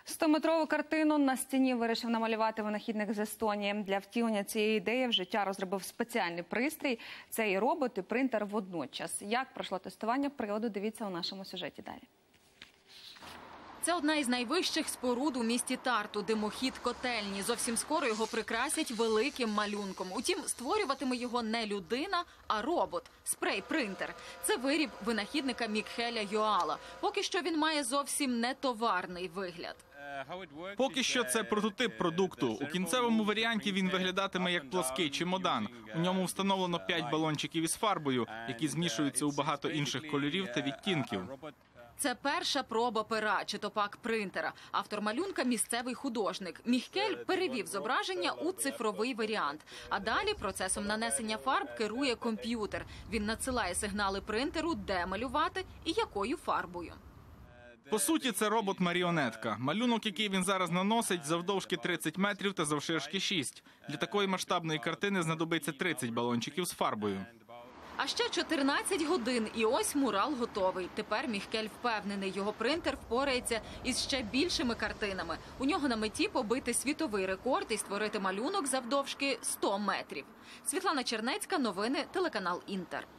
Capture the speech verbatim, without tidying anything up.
стометрову картину на стіні вирішив намалювати винахідник з Естонії. Для втілення цієї ідеї в життя розробив спеціальний пристрій. Це і робот, і принтер водночас. Як пройшло тестування приладу, дивіться у нашому сюжеті далі. Це одна із найвищих споруд у місті Тарту – димохід котельні. Зовсім скоро його прикрасять великим малюнком. Утім, створюватиме його не людина, а робот – спрей-принтер. Це виріб винахідника Мікхеля Йоала. Поки що він має зовсім не товарний вигляд. Поки що це прототип продукту. У кінцевому варіанті він виглядатиме як плоский чемодан. У ньому встановлено п'ять балончиків із фарбою, які змішуються у багато інших кольорів та відтінків. Це перша проба пера чи то пак принтера. Автор малюнка – місцевий художник. Міхкель перевів зображення у цифровий варіант. А далі процесом нанесення фарб керує комп'ютер. Він надсилає сигнали принтеру, де малювати і якою фарбою. По суті, це робот-маріонетка. Малюнок, який він зараз наносить, завдовжки тридцять метрів та завширшки шість. Для такої масштабної картини знадобиться тридцять балончиків з фарбою. А ще чотирнадцять годин, і ось мурал готовий. Тепер Міхкель впевнений, його принтер впорається із ще більшими картинами. У нього на меті побити світовий рекорд і створити малюнок завдовжки сто метрів. Світлана Чернецька, новини, телеканал «Інтер».